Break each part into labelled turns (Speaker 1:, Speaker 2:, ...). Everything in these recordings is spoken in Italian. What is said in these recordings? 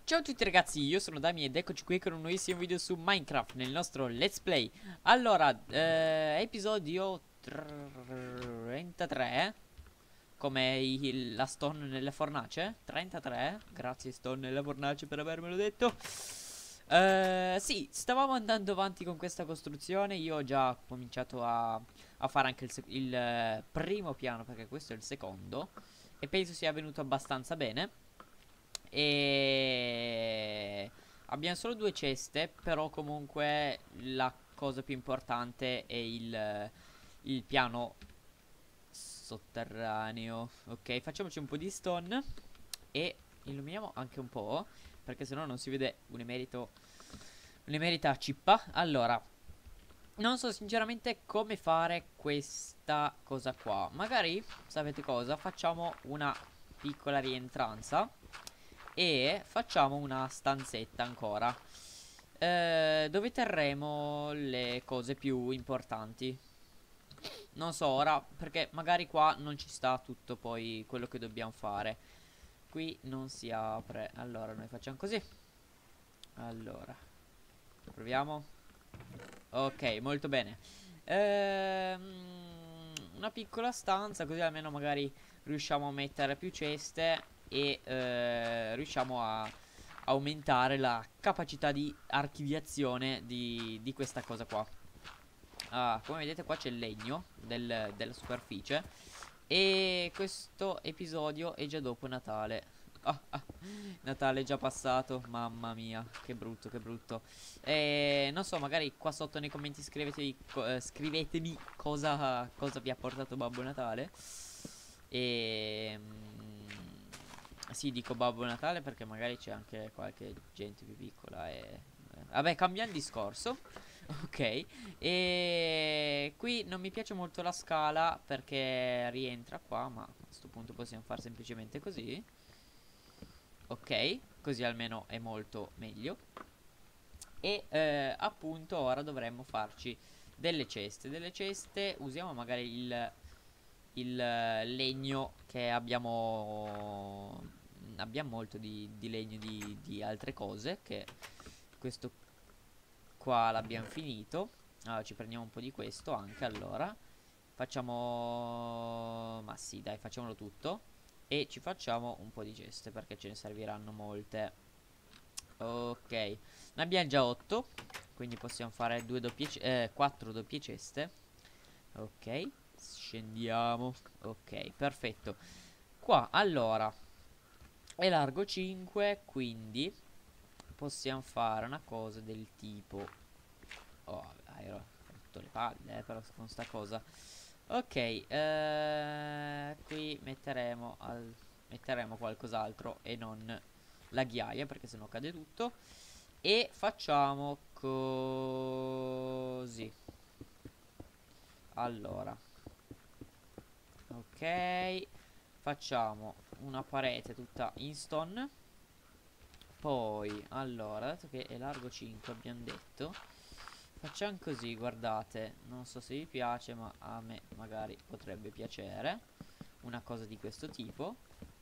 Speaker 1: Ciao a tutti ragazzi, io sono Dami ed eccoci qui con un nuovissimo video su Minecraft nel nostro Let's Play. Allora, episodio 33, come la stone nelle fornace. 33, grazie stone nella fornace per avermelo detto. Sì, stavamo andando avanti con questa costruzione. Io ho già cominciato a fare anche il primo piano, perché questo è il secondo, e penso sia venuto abbastanza bene. E abbiamo solo due ceste, però comunque la cosa più importante è il piano sotterraneo. Ok, facciamoci un po' di stone e illuminiamo anche un po', perché sennò non si vede un'emerita cippa. Allora, non so sinceramente come fare questa cosa qua. Magari, sapete cosa? Facciamo una piccola rientranza e facciamo una stanzetta ancora, dove terremo le cose più importanti. Non so ora, perché magari qua non ci sta tutto poi quello che dobbiamo fare. Qui non si apre. Allora noi facciamo così. Allora proviamo. Ok, molto bene. Una piccola stanza, così almeno magari riusciamo a mettere più ceste e riusciamo a aumentare la capacità di archiviazione di questa cosa qua. Ah, come vedete qua c'è il legno della superficie. E questo episodio è già dopo Natale. Natale è già passato. Mamma mia, che brutto, che brutto. Non so, magari qua sotto nei commenti scrivetemi cosa vi ha portato Babbo Natale. E sì, dico Babbo Natale perché magari c'è anche qualche gente più piccola vabbè, cambiamo discorso. Ok. E qui non mi piace molto la scala perché rientra qua, ma a questo punto possiamo fare semplicemente così. Ok, così almeno è molto meglio. E appunto ora dovremmo farci delle ceste. Delle ceste usiamo magari il legno che abbiamo. Abbiamo molto di legno di altre cose. Che questo qua l'abbiamo finito. Allora ci prendiamo un po' di questo anche. Allora facciamo. Ma sì, dai, facciamolo tutto. E ci facciamo un po' di ceste perché ce ne serviranno molte. Ok, ne abbiamo già 8. Quindi possiamo fare 4 doppie ceste. Ok, scendiamo. Ok, perfetto. Qua allora è largo 5, quindi possiamo fare una cosa del tipo. Oh, vabbè, ero rotto le palle, però con sta cosa. Ok, qui metteremo qualcos'altro e non la ghiaia, perché sennò cade tutto. E facciamo così. Allora, ok, facciamo una parete tutta in stone. Poi, allora, dato che è largo 5 abbiamo detto, facciamo così, guardate. Non so se vi piace, ma a me magari potrebbe piacere una cosa di questo tipo.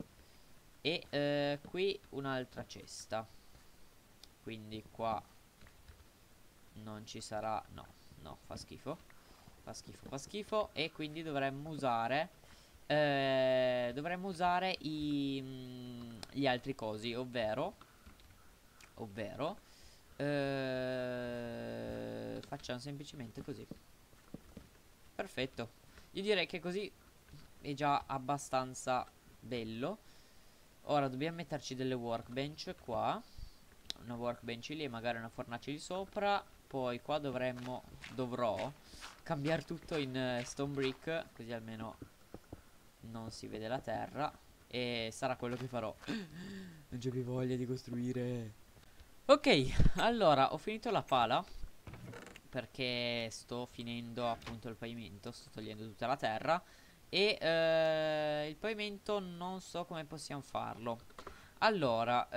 Speaker 1: E qui un'altra cesta. Quindi qua non ci sarà. No, no, fa schifo. Fa schifo, fa schifo. E quindi dovremmo usare gli altri cosi, ovvero facciamo semplicemente così. Perfetto. Io direi che così è già abbastanza bello. Ora dobbiamo metterci delle workbench qua. Una workbench lì e magari una fornace di sopra. Poi qua dovrò cambiare tutto in stone brick, così almeno non si vede la terra. E sarà quello che farò. Non c'è più voglia di costruire. Ok, allora ho finito la pala perché sto finendo appunto il pavimento. Sto togliendo tutta la terra. E il pavimento non so come possiamo farlo. Allora,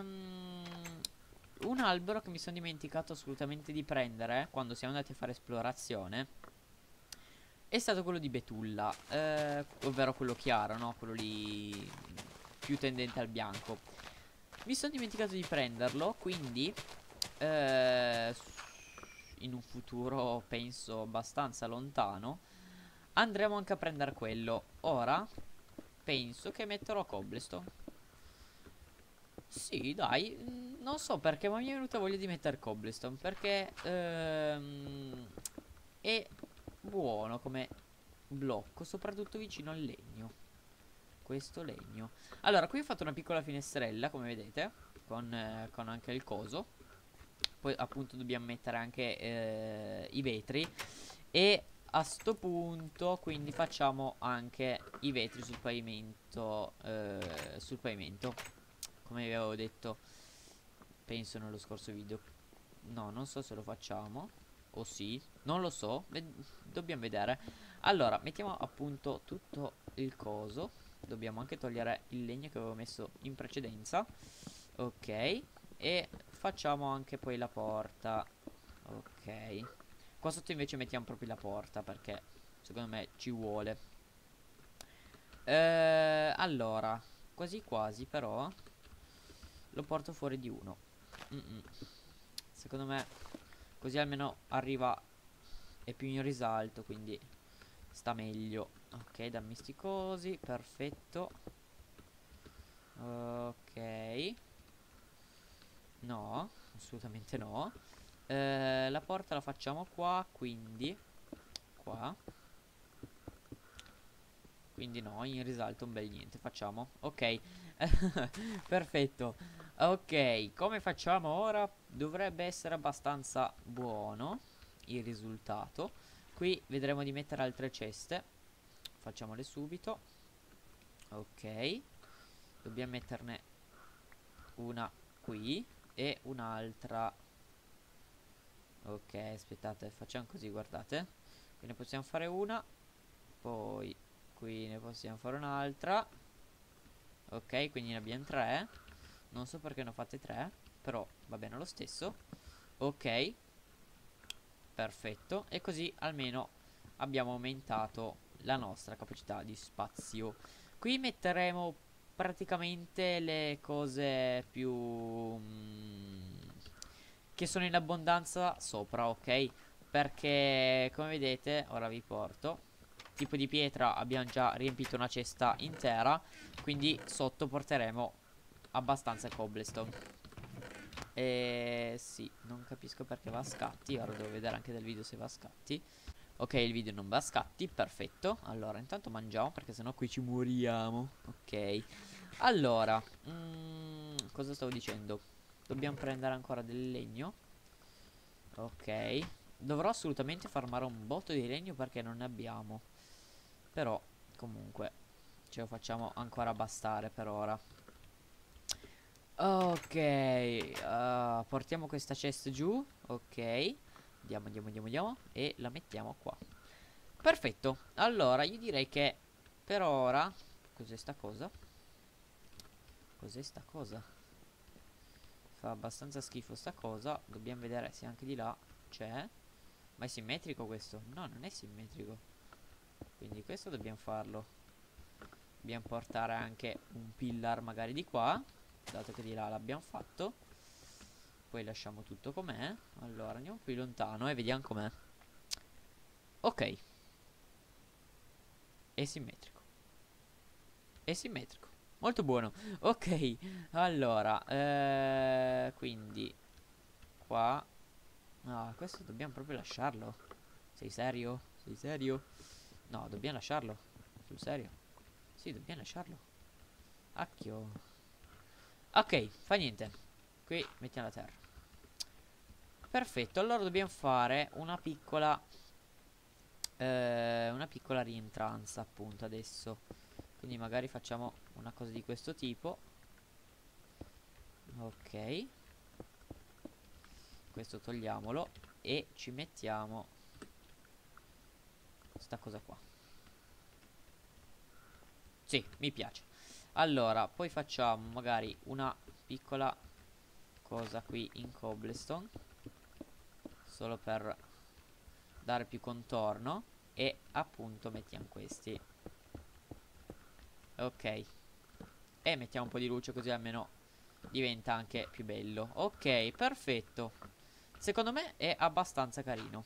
Speaker 1: un albero che mi sono dimenticato assolutamente di prendere quando siamo andati a fare esplorazione è stato quello di betulla, ovvero quello chiaro, no? Quello lì più tendente al bianco. Mi sono dimenticato di prenderlo, quindi in un futuro penso abbastanza lontano andremo anche a prendere quello. Ora penso che metterò cobblestone. Sì, dai, non so perché, ma mi è venuta voglia di mettere cobblestone perché è buono come blocco, soprattutto vicino al legno. Questo legno. Allora, qui ho fatto una piccola finestrella, come vedete, con anche il coso. Poi appunto dobbiamo mettere anche i vetri. E a sto punto quindi facciamo anche i vetri sul pavimento. Come vi avevo detto, penso nello scorso video. No, non so se lo facciamo. O sì, non lo so. Dobbiamo vedere. Allora, mettiamo appunto tutto il coso. Dobbiamo anche togliere il legno che avevo messo in precedenza. Ok. E facciamo anche poi la porta. Ok. Qua sotto invece mettiamo proprio la porta perché secondo me ci vuole. Allora, quasi quasi però lo porto fuori di uno. Secondo me così almeno arriva, è più in risalto, quindi sta meglio. Ok, dammi sti cosi, perfetto. Ok. No, assolutamente no. La porta la facciamo qua, quindi qua. Quindi no, in risalto un bel niente. Facciamo, ok. Perfetto. Ok, come facciamo ora? Dovrebbe essere abbastanza buono il risultato. Qui vedremo di mettere altre ceste. Facciamole subito. Ok. Dobbiamo metterne una qui e un'altra. Ok, aspettate, facciamo così, guardate. Qui ne possiamo fare una. Poi qui ne possiamo fare un'altra. Ok, quindi ne abbiamo tre. Non so perché ne ho fatte tre, però va bene lo stesso. Ok, perfetto. E così almeno abbiamo aumentato la nostra capacità di spazio. Qui metteremo praticamente le cose più che sono in abbondanza sopra, ok? Perché come vedete, ora vi porto. Tipo di pietra abbiamo già riempito una cesta intera. Quindi sotto porteremo abbastanza cobblestone. E sì, non capisco perché va a scatti. Ora devo vedere anche del video se va a scatti. Ok, il video non va a scatti, perfetto. Allora, intanto mangiamo perché sennò qui ci moriamo. Ok. Allora, cosa stavo dicendo? Dobbiamo prendere ancora del legno. Ok. Dovrò assolutamente farmare un botto di legno perché non ne abbiamo. Però, comunque, ce lo facciamo ancora bastare per ora. Ok, portiamo questa chest giù. Ok, andiamo. E la mettiamo qua. Perfetto. Allora, io direi che per ora... Cos'è sta cosa? Cos'è sta cosa? Fa abbastanza schifo sta cosa. Dobbiamo vedere se anche di là c'è. Ma è simmetrico questo? No, non è simmetrico. Quindi questo dobbiamo farlo. Dobbiamo portare anche un pillar magari di qua, dato che di là l'abbiamo fatto. Poi lasciamo tutto com'è. Allora andiamo qui lontano e vediamo com'è. Ok. È simmetrico. È simmetrico. Molto buono. Ok. Allora quindi qua. Ah, questo dobbiamo proprio lasciarlo. Sei serio? Sei serio? No, dobbiamo lasciarlo. Sul serio? Sì, dobbiamo lasciarlo. Acchio. Ok, fa niente. Qui mettiamo la terra. Perfetto, allora dobbiamo fare una piccola rientranza appunto adesso. Quindi magari facciamo una cosa di questo tipo. Ok. Questo togliamolo e ci mettiamo sta cosa qua. Sì, mi piace. Allora, poi facciamo magari una piccola cosa qui in cobblestone, solo per dare più contorno. E appunto mettiamo questi. Ok. E mettiamo un po' di luce così almeno diventa anche più bello. Ok, perfetto. Secondo me è abbastanza carino.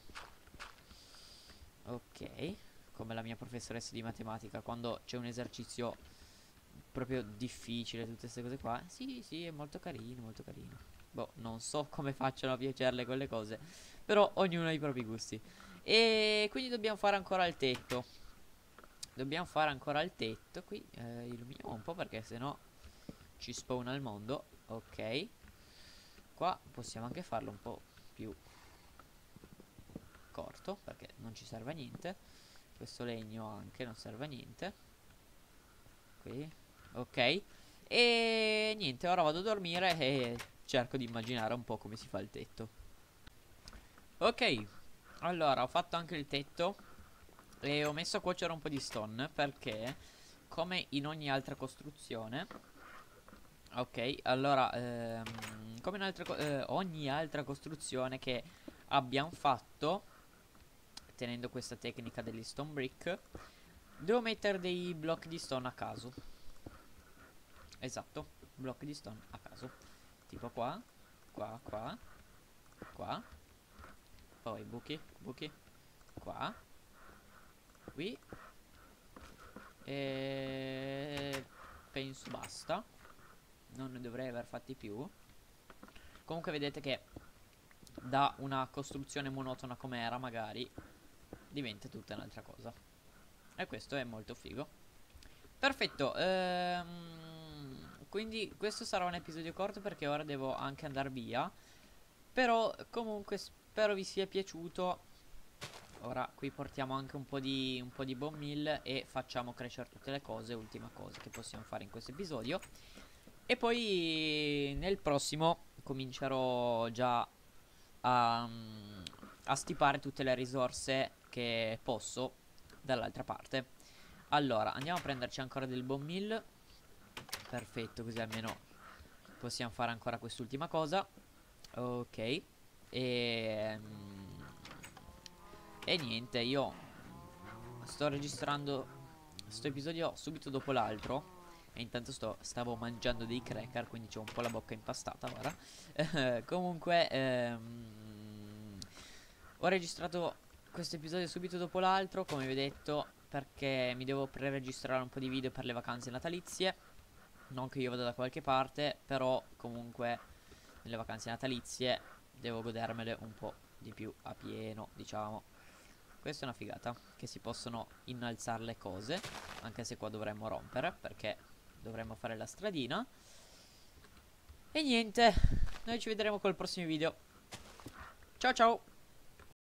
Speaker 1: Ok, come la mia professoressa di matematica quando c'è un esercizio proprio difficile, tutte queste cose qua. Sì, sì, è molto carino, molto carino. Boh, non so come facciano a piacerle quelle cose, però ognuno ha i propri gusti. E quindi dobbiamo fare ancora il tetto. Dobbiamo fare ancora il tetto. Qui illuminiamo un po' perché sennò ci spawna il mondo. Ok. Qua possiamo anche farlo un po' più corto perché non ci serve a niente. Questo legno anche non serve a niente. Qui. Ok. E niente, ora vado a dormire e cerco di immaginare un po' come si fa il tetto. Ok. Allora, ho fatto anche il tetto e ho messo a cuocere un po' di stone perché, come in ogni altra costruzione, ok, allora, come in ogni altra costruzione che abbiamo fatto, tenendo questa tecnica degli stone brick, devo mettere dei blocchi di stone a caso. Esatto, blocchi di stone a caso. Tipo qua, qua, qua, qua. Poi buchi, buchi, qua, qui. E penso basta. Non ne dovrei aver fatti più. Comunque vedete che da una costruzione monotona come era magari diventa tutta un'altra cosa. E questo è molto figo. Perfetto. Quindi questo sarà un episodio corto perché ora devo anche andare via. Però comunque spero vi sia piaciuto. Ora qui portiamo anche un po' di bone meal e facciamo crescere tutte le cose. Ultima cosa che possiamo fare in questo episodio. E poi nel prossimo comincerò già a stipare tutte le risorse che posso dall'altra parte. Allora andiamo a prenderci ancora del bone meal. Perfetto, così almeno possiamo fare ancora quest'ultima cosa. Ok. E niente, io sto registrando questo episodio subito dopo l'altro. E intanto stavo mangiando dei cracker, quindi c'ho un po' la bocca impastata ora. Comunque, ho registrato questo episodio subito dopo l'altro, come vi ho detto, perché mi devo pre-registrare un po' di video per le vacanze natalizie. Non che io vada da qualche parte, però comunque nelle vacanze natalizie devo godermele un po' di più a pieno, diciamo. Questa è una figata, che si possono innalzare le cose, anche se qua dovremmo rompere, perché dovremmo fare la stradina. E niente, noi ci vedremo col prossimo video. Ciao ciao!